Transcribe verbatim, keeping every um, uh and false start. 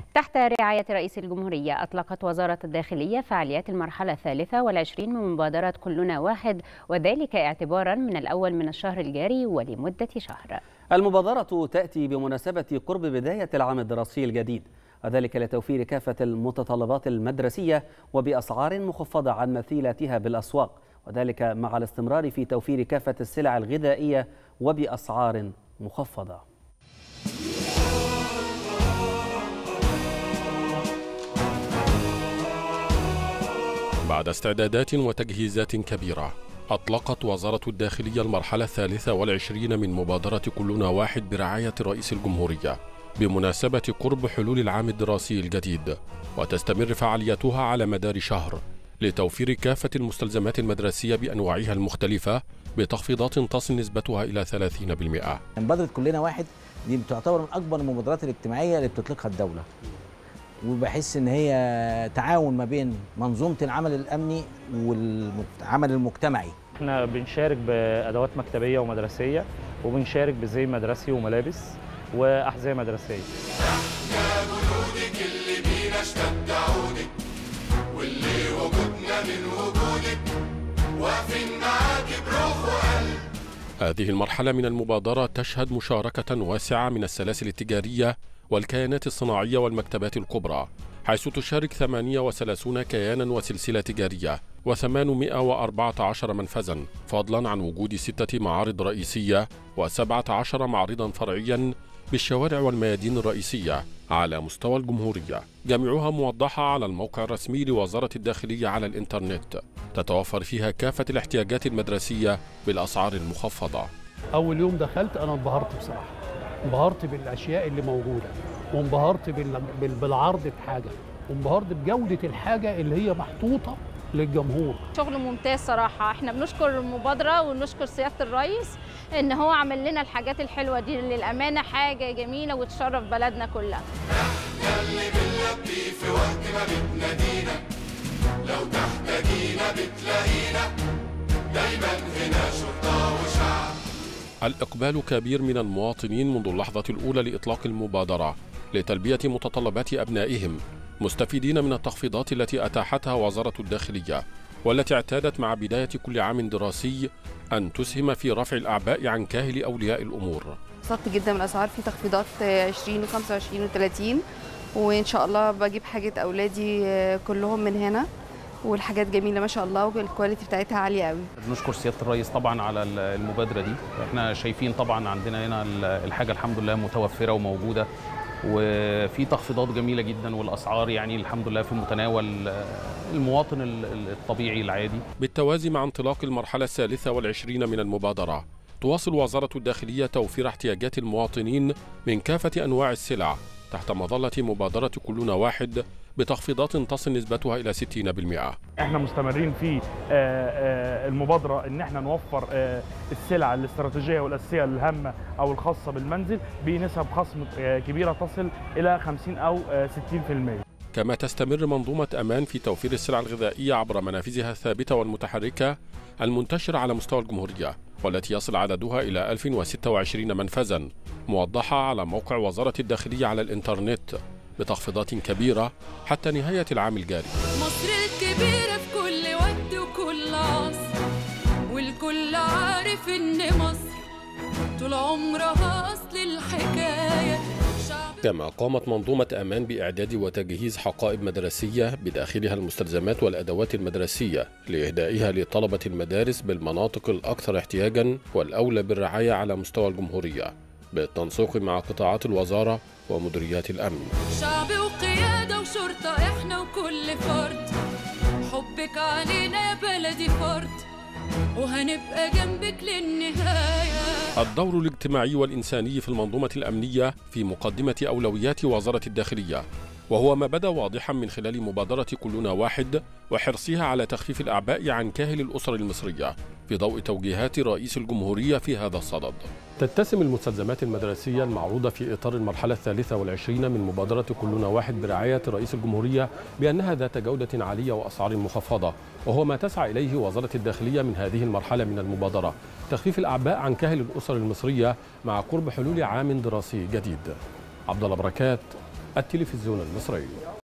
تحت رعاية رئيس الجمهورية أطلقت وزارة الداخلية فعاليات المرحلة الثالثة والعشرين من مبادرة كلنا واحد، وذلك اعتبارا من الأول من الشهر الجاري ولمدة شهر. المبادرة تأتي بمناسبة قرب بداية العام الدراسي الجديد، وذلك لتوفير كافة المتطلبات المدرسية وبأسعار مخفضة عن مثيلاتها بالأسواق، وذلك مع الاستمرار في توفير كافة السلع الغذائية وبأسعار مخفضة. بعد استعدادات وتجهيزات كبيرة، أطلقت وزارة الداخلية المرحلة الثالثة والعشرين من مبادرة كلنا واحد برعاية رئيس الجمهورية بمناسبة قرب حلول العام الدراسي الجديد، وتستمر فعاليتها على مدار شهر لتوفير كافة المستلزمات المدرسية بأنواعها المختلفة بتخفيضات تصل نسبتها إلى ثلاثين بالمئة. مبادرة كلنا واحد دي بتعتبر من أكبر المبادرات الاجتماعية اللي بتطلقها الدولة، وبحس ان هي تعاون ما بين منظومه العمل الامني والعمل المجتمعي. احنا بنشارك بادوات مكتبيه ومدرسيه، وبنشارك بزي مدرسي وملابس واحذيه مدرسيه. احنا جنودك اللي بينا اشتد عودك، واللي وجودنا من وجودك، واقفين معاكي بروح وقلب. هذه المرحله من المبادره تشهد مشاركه واسعه من السلاسل التجاريه والكيانات الصناعية والمكتبات الكبرى، حيث تشارك ثمانية وثلاثين كيانا وسلسلة تجارية وثمانمائة وأربعة عشر منفذا، فضلا عن وجود ستة معارض رئيسية وسبعة عشر معرضا فرعيا بالشوارع والميادين الرئيسية على مستوى الجمهورية، جميعها موضحة على الموقع الرسمي لوزارة الداخلية على الإنترنت، تتوفر فيها كافة الاحتياجات المدرسية بالأسعار المخفضة. أول يوم دخلت أنا انبهرت بصراحة، انبهرت بالاشياء اللي موجوده، وانبهرت بالعرض بحاجه، وانبهرت بجوده الحاجه اللي هي محطوطه للجمهور. شغل ممتاز صراحه، احنا بنشكر المبادره ونشكر سياده الرئيس ان هو عمل لنا الحاجات الحلوه دي، للامانه حاجه جميله وتشرف بلدنا كلها. احنا اللي بنلبي في وقت ما بتنادينا، لو تحتاجينا بتلاقينا، دايما هنا شرطه وشعب. الإقبال كبير من المواطنين منذ اللحظة الأولى لإطلاق المبادرة لتلبية متطلبات أبنائهم، مستفيدين من التخفيضات التي أتاحتها وزارة الداخلية، والتي اعتادت مع بداية كل عام دراسي أن تسهم في رفع الأعباء عن كاهل أولياء الأمور. انبسطت جدا من الأسعار، في تخفيضات عشرين وخمسة وعشرين وثلاثين، وإن شاء الله بجيب حاجة أولادي كلهم من هنا، والحاجات جميله ما شاء الله، والكواليتي بتاعتها عاليه قوي. بنشكر سياده الرئيس طبعا على المبادره دي، احنا شايفين طبعا عندنا هنا الحاجه الحمد لله متوفره وموجوده، وفي تخفيضات جميله جدا، والاسعار يعني الحمد لله في متناول المواطن الطبيعي العادي. بالتوازي مع انطلاق المرحله الثالثه والعشرين من المبادره، تواصل وزاره الداخليه توفير احتياجات المواطنين من كافه انواع السلع تحت مظله مبادره كلنا واحد بتخفيضات تصل نسبتها إلى ستين بالمئة. احنا مستمرين في المبادرة ان احنا نوفر السلع الاستراتيجية والأساسية الهامة أو الخاصة بالمنزل بنسب خصم كبيرة تصل إلى خمسين أو ستين بالمئة. كما تستمر منظومة أمان في توفير السلع الغذائية عبر منافذها الثابتة والمتحركة المنتشرة على مستوى الجمهورية، والتي يصل عددها إلى ألف وستة وعشرين منفذا، موضحة على موقع وزارة الداخلية على الإنترنت بتخفيضات كبيرة حتى نهاية العام الجاري. مصر الكبيرة في كل وقت وكل عصر، والكل عارف إن مصر طول عمرها أصل الحكاية. كما قامت منظومة أمان بإعداد وتجهيز حقائب مدرسية بداخلها المستلزمات والأدوات المدرسية لإهدائها لطلبة المدارس بالمناطق الأكثر احتياجاً والأولى بالرعاية على مستوى الجمهورية، بالتنسيق مع قطاعات الوزارة ومديريات الأمن. شعب وقيادة وشرطة إحنا وكل فرد، حبك علينا يا بلدي فرد، وهنبقى جنبك للنهاية. الدور الاجتماعي والإنساني في المنظومة الأمنية في مقدمة أولويات وزارة الداخلية، وهو ما بدا واضحا من خلال مبادرة كلنا واحد وحرصها على تخفيف الأعباء عن كاهل الأسر المصرية في ضوء توجيهات رئيس الجمهورية في هذا الصدد. تتسم المستلزمات المدرسية المعروضة في إطار المرحلة الثالثة والعشرين من مبادرة كلنا واحد برعاية رئيس الجمهورية بأنها ذات جودة عالية وأسعار مخفضة، وهو ما تسعى إليه وزارة الداخلية من هذه المرحلة من المبادرة، تخفيف الأعباء عن كاهل الأسر المصرية مع قرب حلول عام دراسي جديد. عبد الله بركات، التلفزيون المصري.